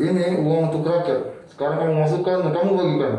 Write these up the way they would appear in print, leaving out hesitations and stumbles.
Ini uang untuk rakyat. Sekarang kamu masukkan dan kamu bagikan.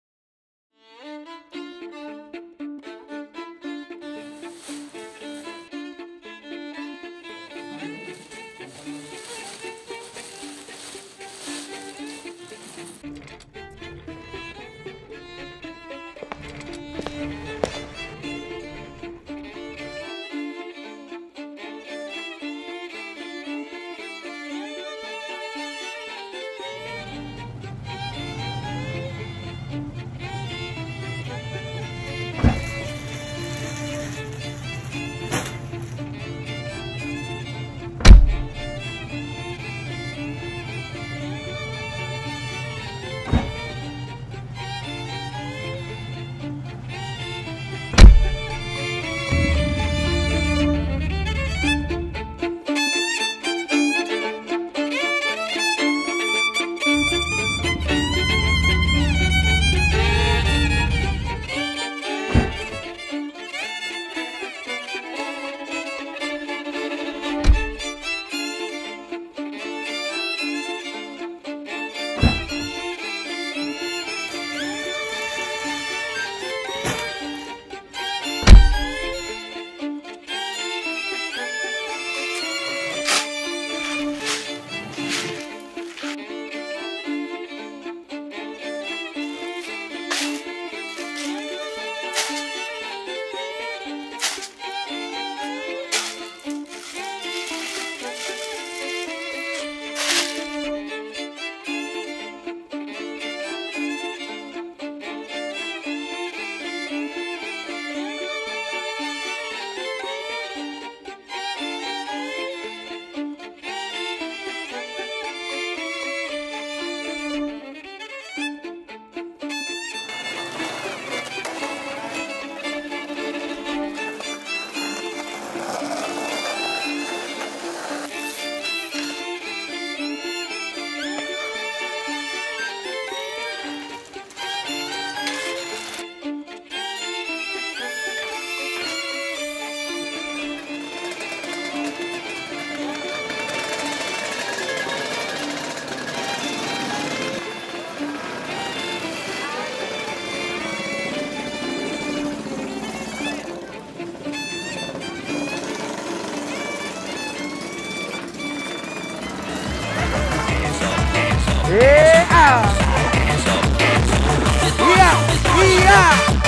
Iya.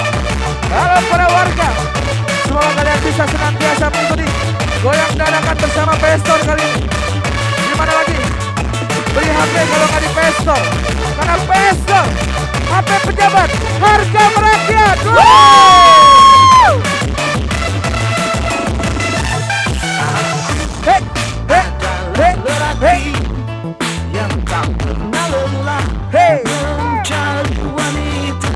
Halo para warga, semoga kalian bisa senantiasa mengikuti goyang dadakan bersama Pestor kali ini. Gimana lagi? Beli HP kalau nggak di Pestor, karena Pestor HP pejabat, harga merakyat. Hei, hei, hei, hei, yang tak pernah lelah, hei, mencari wanita.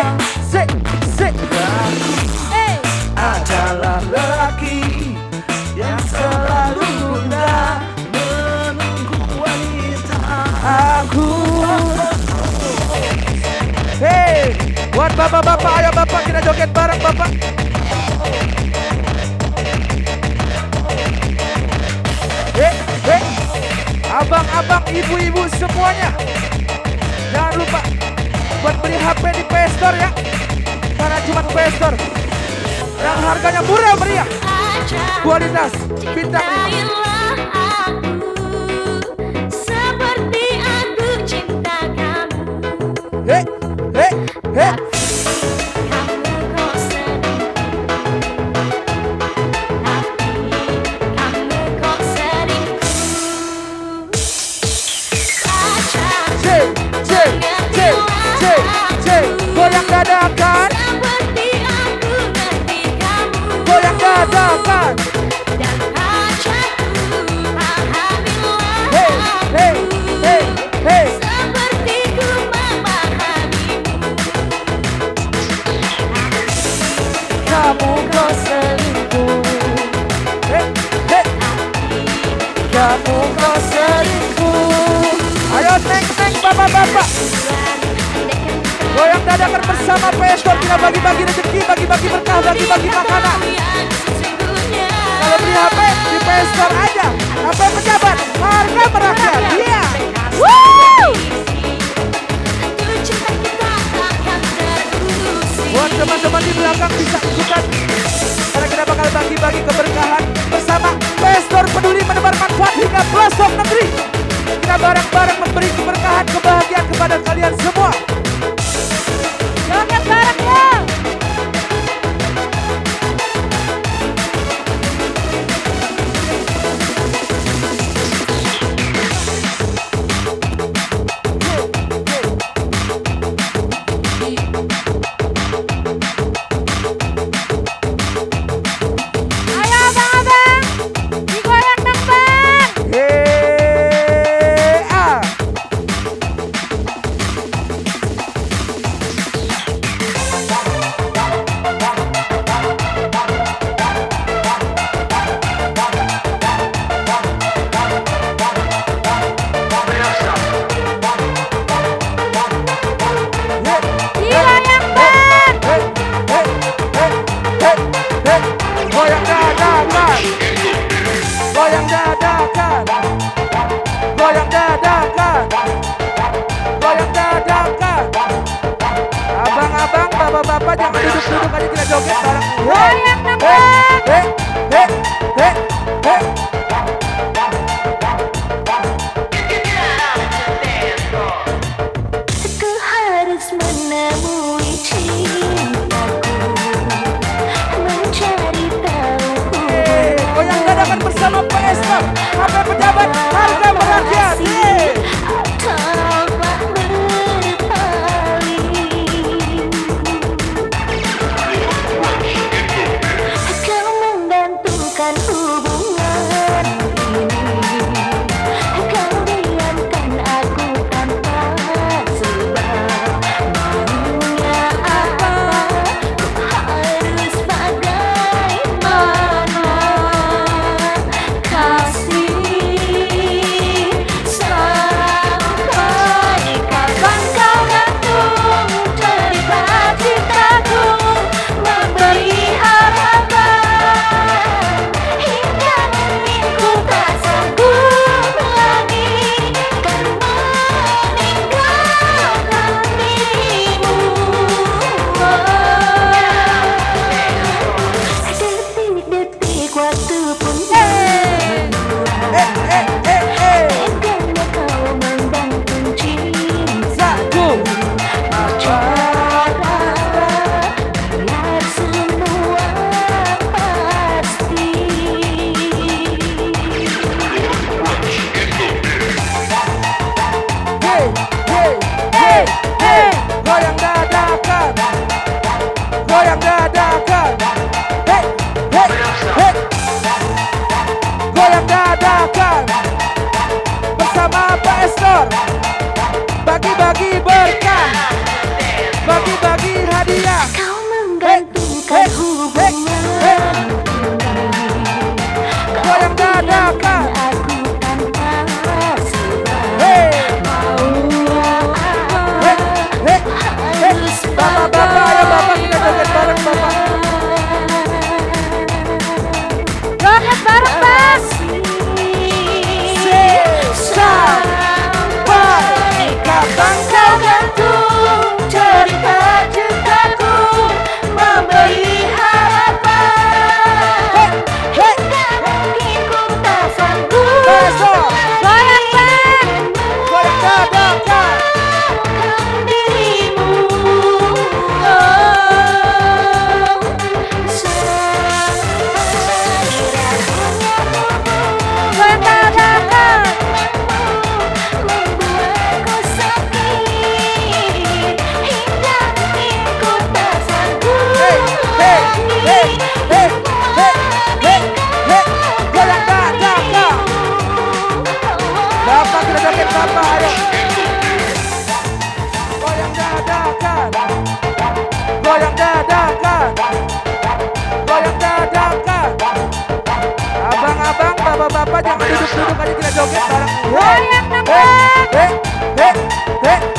Adalah lelaki yang selalu mudah menunggu wanita aku. Hei, buat bapak-bapak, ayo bapak kita joget bareng bapak. Hei, abang-abang, ibu-ibu semuanya, jangan lupa buat beli HP di Pestor ya, karena cuma Pestor yang harganya murah meriah, kualitas bintang 5. Seperti aku cinta kamu. Hei, hei, hei. Goyang dadakan, Seperti aku ngerti kamu. goyang dadakan. Dan pacarku pahamilah Hei, hei, hei, hei. seperti ku memahamimu. Kamu kau selingkuh. Hei, hei. Kamu kau selingkuh. Ayo neng-neng bapak-bapak, goyang dadakan bersama Pestor. Kita bagi-bagi rezeki, bagi-bagi berkah, bagi-bagi makanan. Kalau beli HP di Pestor aja, HP pejabat, harga merakyat. Iya. lanjutkan. Karena kita bakal bagi-bagi keberkahan bersama Pastor peduli menebar manfaat hingga pelosok negeri. Kita bareng-bareng memberi keberkahan kebahagiaan kepada kalian semua. Joget bareng ya. Abang-abang, bapak-bapak jangan duduk-duduk aja, kita joget bareng. Goyang nembang. Aku harus menemui cintaku, mencari tahu. Goyang dadakan bersama Pastor sampai pejabat harga merakyat. Tanpa berpaling, kau membantukan hubungan ini. Kau diamkan aku tanpa sebab. Maunya apa? Harus bagaimana? Kasih sampai kapan kau gantung cerita cintaku, memberi harapan hingga ku tak sanggup lagi kan meninggalkan dirimu. Detik-detik waktu pun karena kau membantu cintaku. Cara biar semua pasti. Goyang dadakan, goyang dadakan, goyang dadakan bersama Pastor. Bagi-bagi berkah, bagi-bagi hadiah. Kau menggantungkan hubungan Goyang dadakan. aku tanpa sebab. Maunya harus Bapak-bapak, ayo bapak kita joget bareng bapak. Joget bareng bang. Sampai kapan kau gantung cerita cintaku, memberi harapan hingga mungkin ku tak sanggup Besok goyang bang, goyang dadakan. dirimu. Goyang dadakan. Membuatku sakit hingga ku tak sanggup lagi Goyang dadakan. Bapak kita joget bapak, ayo. Goyang dadakan, goyang dadakan, goyang dadakan. Abang-abang, bapak-bapak jangan duduk-duduk aja, kita joget bareng. Goyang nembang.